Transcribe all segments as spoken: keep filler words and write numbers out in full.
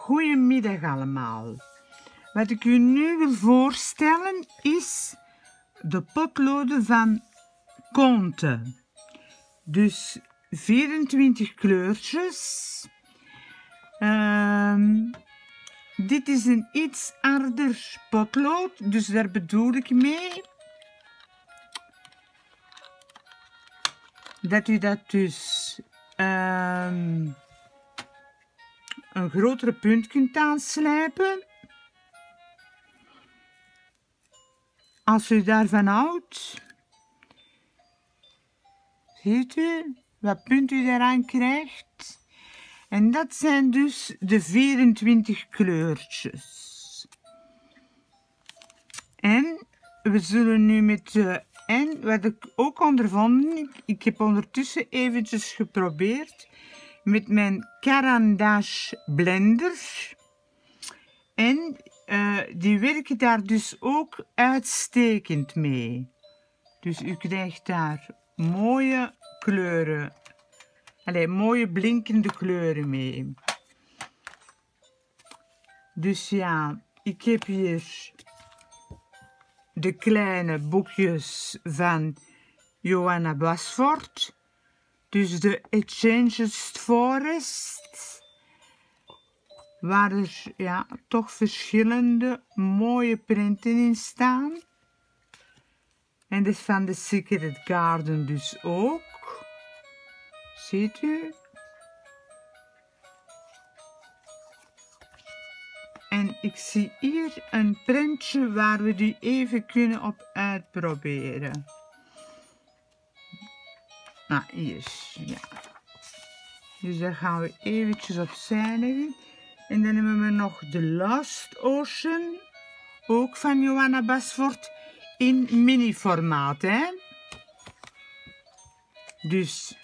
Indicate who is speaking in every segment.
Speaker 1: Goedemiddag allemaal. Wat ik u nu wil voorstellen is de potloden van Conte. Dus vierentwintig kleurtjes. Um, dit is een iets harder potlood, dus daar bedoel ik mee dat u dat dus um, een grotere punt kunt aanslijpen. Als u daarvan houdt, ziet u wat punt u daaraan krijgt. En dat zijn dus de vierentwintig kleurtjes. En we zullen nu met de... En wat ik ook ondervonden, ik, ik heb ondertussen eventjes geprobeerd met mijn Caran d'Ache blender. En uh, die werken daar dus ook uitstekend mee. Dus u krijgt daar mooie kleuren. Allee, mooie blinkende kleuren mee. Dus ja, ik heb hier de kleine boekjes van Johanna Basford. Dus de Enchanted Forest. Waar er ja, toch verschillende mooie printen in staan. En dus van de Secret Garden dus ook. Ziet u? En ik zie hier een printje waar we die even kunnen op uitproberen. Nou, hier. Ja. Dus daar gaan we eventjes opzij leggen. En dan hebben we nog The Lost Ocean. Ook van Johanna Basford in mini formaat, hè. Dus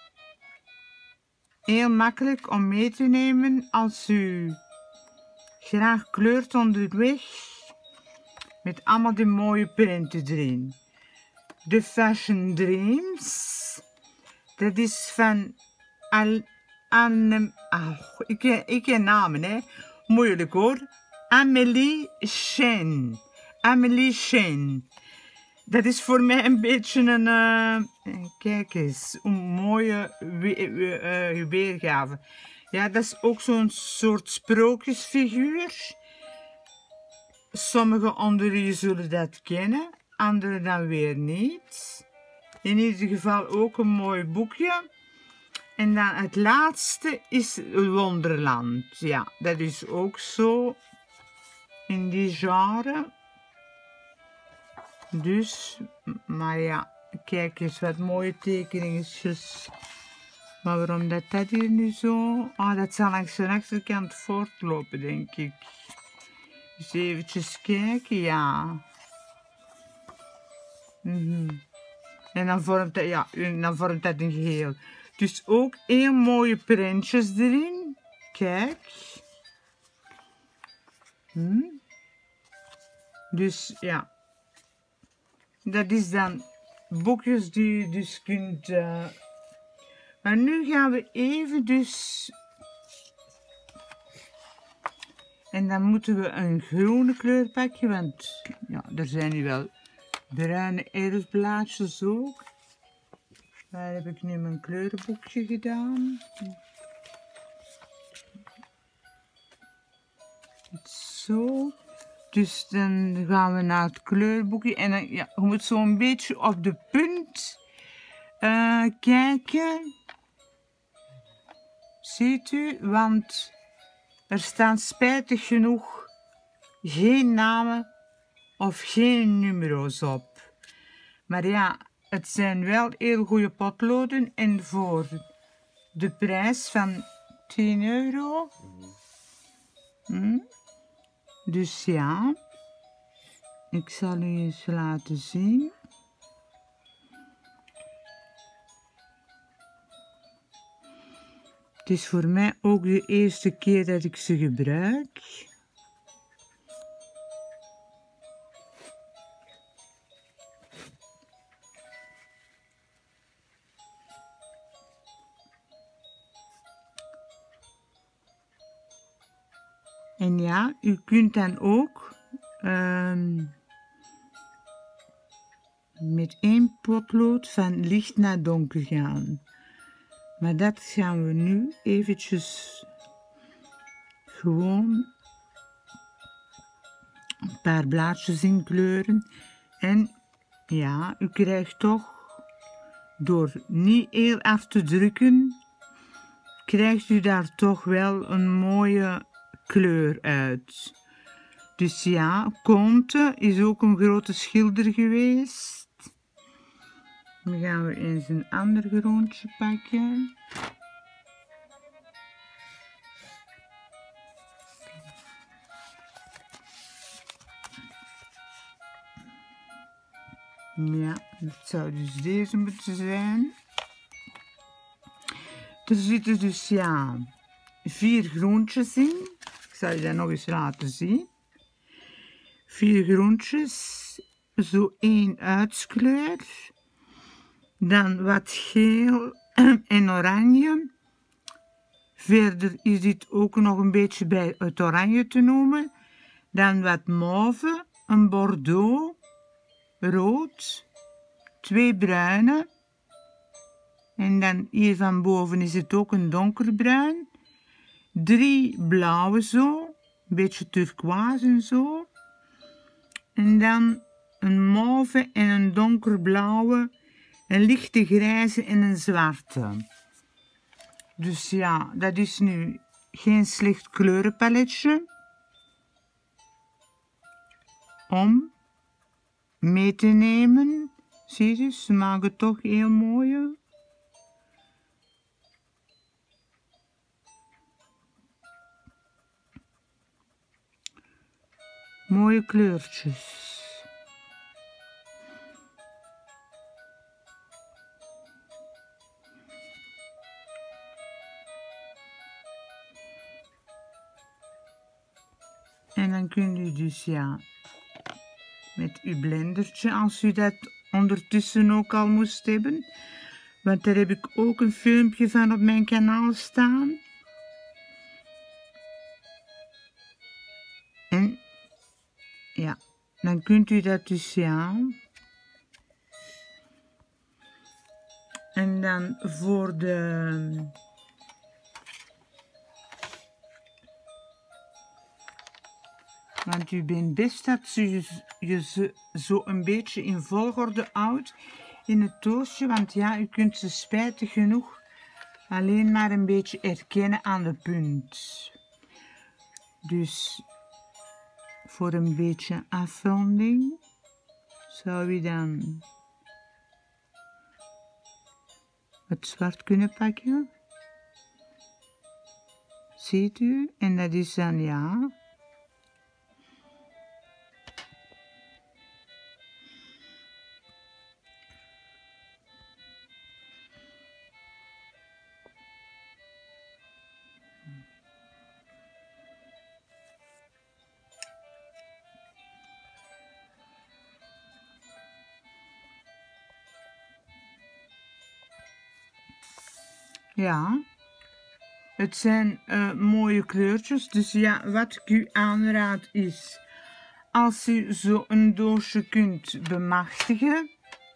Speaker 1: heel makkelijk om mee te nemen als u graag kleurt onderweg. Met allemaal die mooie printen erin. The Fashion Dreams. Dat is van Al Anne... Oh, ik, ik ken namen, hè. Moeilijk hoor. Amélie Chen. Amélie Chen. Dat is voor mij een beetje een... Uh, kijk eens, een mooie we uh, weergave. Ja, dat is ook zo'n soort sprookjesfiguur. Sommigen onder u zullen dat kennen, anderen dan weer niet. In ieder geval ook een mooi boekje. En dan het laatste is Wonderland. Ja, dat is ook zo in die genre. Dus, maar ja, kijk eens wat mooie tekeningetjes. Maar waarom dat dat hier nu zo... Ah, oh, dat zal langs de achterkant voortlopen, denk ik. Dus eventjes kijken, ja. Mm-hmm. En dan vormt dat, ja, dan vormt dat een geheel. Dus ook heel mooie printjes erin. Kijk. Hm. Dus ja. Dat is dan boekjes die je dus kunt... Uh... Maar nu gaan we even dus... En dan moeten we een groene kleur pakken, want ja, er zijn nu wel bruine erfblaadjes ook. Waar heb ik nu mijn kleurenboekje gedaan? Zo. Dus dan gaan we naar het kleurboekje. En dan, ja, je moet zo'n beetje op de punt uh, kijken. Ziet u? Want er staan spijtig genoeg geen namen of geen numero's op. Maar ja, het zijn wel heel goede potloden. En voor de prijs van tien euro. Hm? Dus ja, ik zal u eens laten zien. Het is voor mij ook de eerste keer dat ik ze gebruik. En ja, u kunt dan ook um, met één potlood van licht naar donker gaan. Maar dat gaan we nu eventjes gewoon een paar blaadjes inkleuren. En ja, u krijgt toch, door niet heel af te drukken, krijgt u daar toch wel een mooie kleur uit. Dus ja, Comte is ook een grote schilder geweest. Dan gaan we eens een ander groentje pakken. Ja, dat zou dus deze moeten zijn. Er zitten dus ja, vier groentjes in. Ik zal je dat nog eens laten zien. Vier groentjes, zo één uitskleur. Dan wat geel en oranje. Verder is dit ook nog een beetje bij het oranje te noemen. Dan wat mauve, een bordeaux, rood, twee bruine. En dan hier van boven is het ook een donkerbruin. Drie blauwe zo, een beetje turquoise en zo. En dan een mauve en een donkerblauwe, een lichte grijze en een zwarte. Dus ja, dat is nu geen slecht kleurenpaletje om mee te nemen. Zie je, ze maken toch heel mooie. Mooie kleurtjes. En dan kunt u dus ja, met uw blendertje, als u dat ondertussen ook al moest hebben, want daar heb ik ook een filmpje van op mijn kanaal staan. En ja, dan kunt u dat dus ja. En dan voor de want u bent best dat je, je ze zo een beetje in volgorde houdt in het doosje, want ja, u kunt ze spijtig genoeg alleen maar een beetje herkennen aan de punt. Dus voor een beetje afronding zou u dan het zwart kunnen pakken. Ziet u? En dat is dan ja. Ja, het zijn uh, mooie kleurtjes, dus ja, wat ik u aanraad is, als u zo een doosje kunt bemachtigen,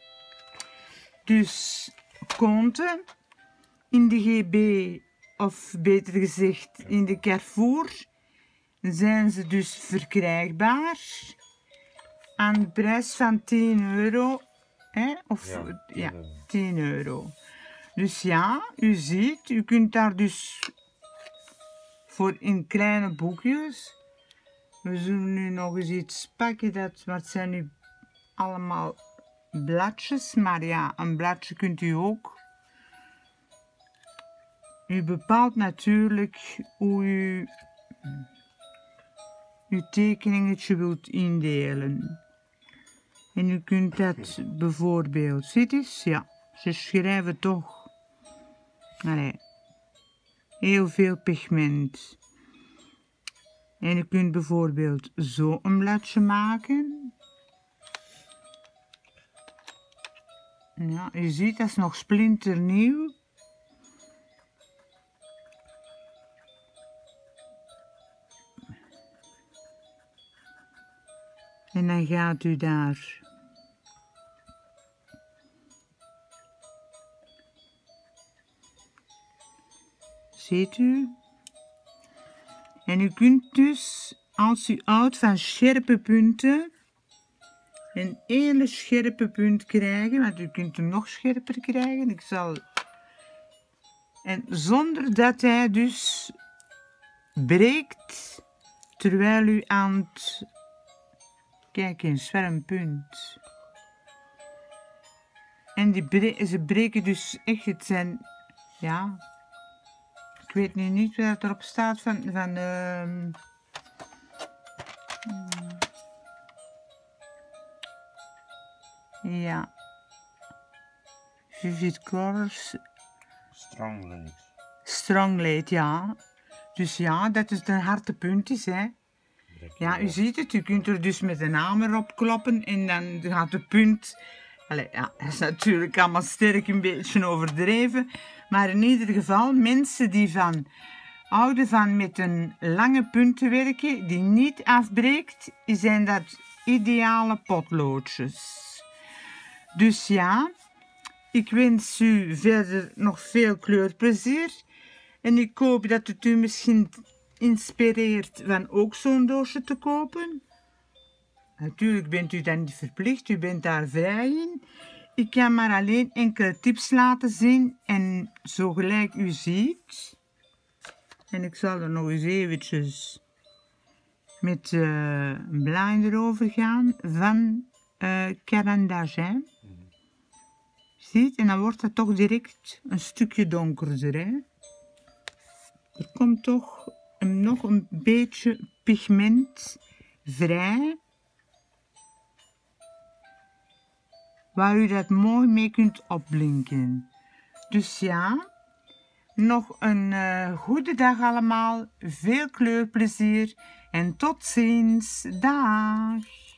Speaker 1: dus Comte in de G B, of beter gezegd in de Carrefour, zijn ze dus verkrijgbaar aan de prijs van tien euro, hè? Of ja, ja, tien euro. Dus ja, u ziet, u kunt daar dus voor in kleine boekjes. We zullen nu nog eens iets pakken, dat, wat zijn nu allemaal bladjes, maar ja, een bladje kunt u ook. U bepaalt natuurlijk hoe u uw tekeningetje wilt indelen. En u kunt dat bijvoorbeeld, ziet eens, ja, ze schrijven toch. Allee, heel veel pigment. En je kunt bijvoorbeeld zo een bladje maken. Ja, je ziet, dat is nog splinternieuw. En dan gaat u daar ziet u. En u kunt dus, als u houdt van scherpe punten, een hele scherpe punt krijgen, want u kunt hem nog scherper krijgen. Ik zal... En zonder dat hij dus breekt, terwijl u aan het... Kijk eens, wat een punt. En die bre... ze breken dus echt, het zijn... Ja... Ik weet nu niet wat erop staat van... van uh... Ja. Vivid Colors.
Speaker 2: Strong legs.
Speaker 1: Strong lead, ja. Dus ja, dat is een harde puntjes, hè. Ja, u ziet het. U kunt er dus met een hamer op kloppen en dan gaat de punt... Allee, ja, dat is natuurlijk allemaal sterk een beetje overdreven. Maar in ieder geval, mensen die van houden van met een lange punt te werken, die niet afbreekt, zijn dat ideale potloodjes. Dus ja, ik wens u verder nog veel kleurplezier. En ik hoop dat het u misschien inspireert van ook zo'n doosje te kopen. Natuurlijk bent u dan niet verplicht, u bent daar vrij in. Ik kan maar alleen enkele tips laten zien en zo gelijk u ziet. En ik zal er nog eens eventjes met uh, een blaadje erover gaan van uh, Caran d'Argent. Mm-hmm. Ziet, en dan wordt het toch direct een stukje donkerder. Hè? Er komt toch een, nog een beetje pigment vrij. Waar u dat mooi mee kunt opblinken. Dus ja, nog een uh, goede dag allemaal, veel kleurplezier en tot ziens, dag!